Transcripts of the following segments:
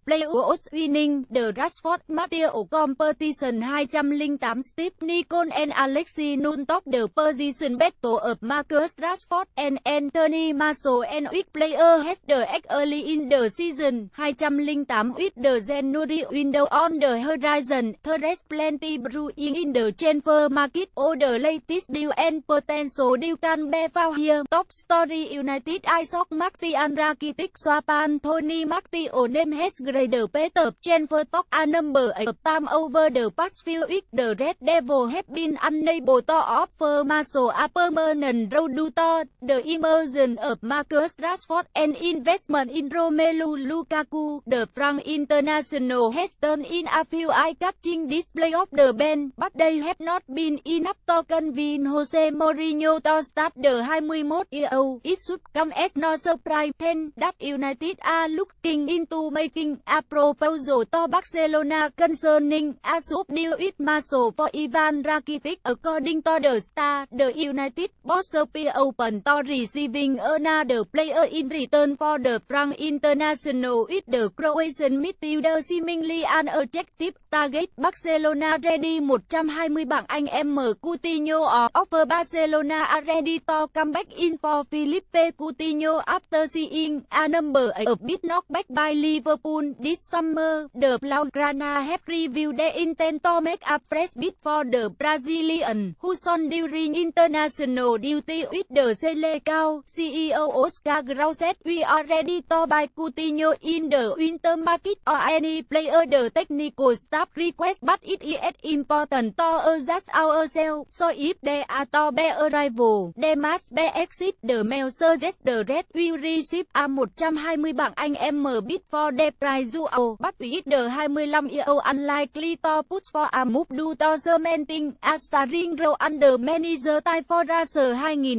Playoffs winning, the Rashford Material Competition 208 Steve Nicol and Alexis Nunes top the position battle of Marcus Rashford and Anthony Martial and which player has the edge early in the season. 208 with the January window on the horizon, there's plenty brewing in the transfer market. All the latest deal and potential deal can be found here. Top story: United Isaac Martial Rakitic swap Anthony Martial name has greater better transfer talk a number of time over the past few weeks. The Red Devil have been unable to offer Martial a permanent role due to the emergence of Marcus Rashford and investment in Romelu Lukaku. The French international has turned in a few eye-catching display of the bench, but they have not been enough to convince Jose Mourinho to start the 21-year-old. It should come as no surprise then that United are looking into making a proposal to Barcelona concerning a swap deal with Martial for Ivan Rakitic. According to the Star, the United boss appear open to receiving another player in return for the French international, with the Croatian midfielder seemingly an attractive target. Barcelona ready 120 bảng Anh M. Coutinho offer Barcelona are ready to come back in for Philippe Coutinho after seeing a number of big knockback by Liverpool this summer. The Blaugrana have revealed their intent to make a fresh bid for the Brazilian, who shone during international duty with the Selecao. CEO Oscar Grau said, "We are ready to buy Coutinho in the winter market or any player the technical staff request, but it is important to adjust ourselves. So if they are to be arrival, they must be exit." The mail suggests the Red will receive a 120 bảng Anh M bid for the price duo, but with the 25-year-old unlikely to push for a move due to cementing a starting role under manager Ty Foraser.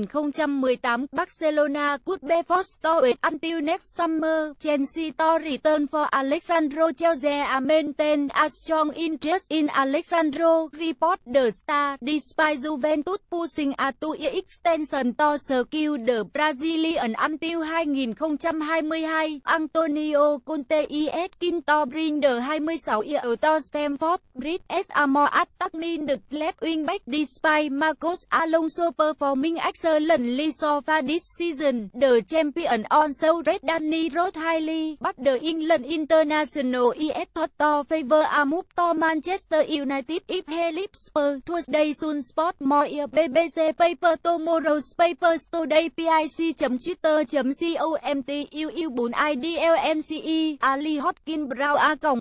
2018 Barcelona could be forced to wait until next summer. Chelsea to return for Alexandro Chelsea maintain a strong interest in Alexandro, report the Star. Despite Juventus pushing a 2-year extension to secure the Brazilian until 2022, Antonio Conte is keen to bring the 26-year-old to Stamford Bridge as a more attacking left wing back. Despite Marcos Alonso performing excellently so far this season, the champion also rate Danny Rose highly, but the England international is thought to favor a move to Manchester United if he leaves Spurs. Thursday Sun Sport More BBC Paper Tomorrow's Papers Today pic.com.comtu4idlmce Ali Hodgkin Brown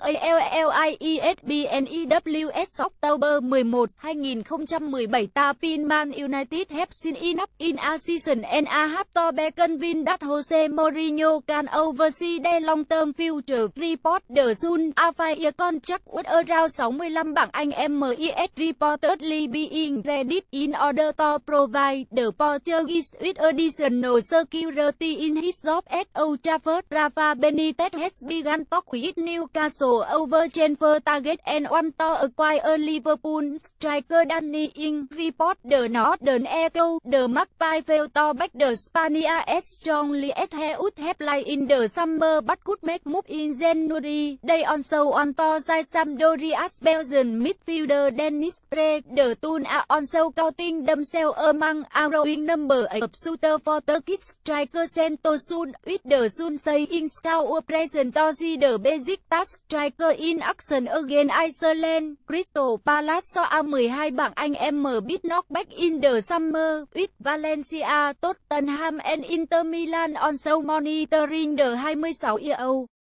ALLIESBNEWS October 11, 2017 Tapin Man United have seen enough in a season and a half to be convinced that Jose Mourinho can oversee their long-term future. Report the Sun, a 5-year contract with around 65 bảng Anh MES reportedly being ready in order to provide the Portuguese with additional security in his job at Old Trafford. Rafa Benitez has begun talk with Newcastle over transfer target and want to acquire Liverpool striker Danny Ings. Report the Northern Echo, the Magpies failed to back the Spaniard as strongly as he would have liked in the summer, but could make move in January. They also want to sign Sampdoria's Belgian midfielder Dennis Praet. The two are also counting themselves among a growing number of suitors for Turkish striker Santos Sun, with the Sun saying scout operation to see the Besiktas striker in action against Iceland. Crystal Palace saw a 12 bảng Anh M bid knockback in the summer, with Valencia, Tottenham and Inter Milan also monitoring the 26-year-old.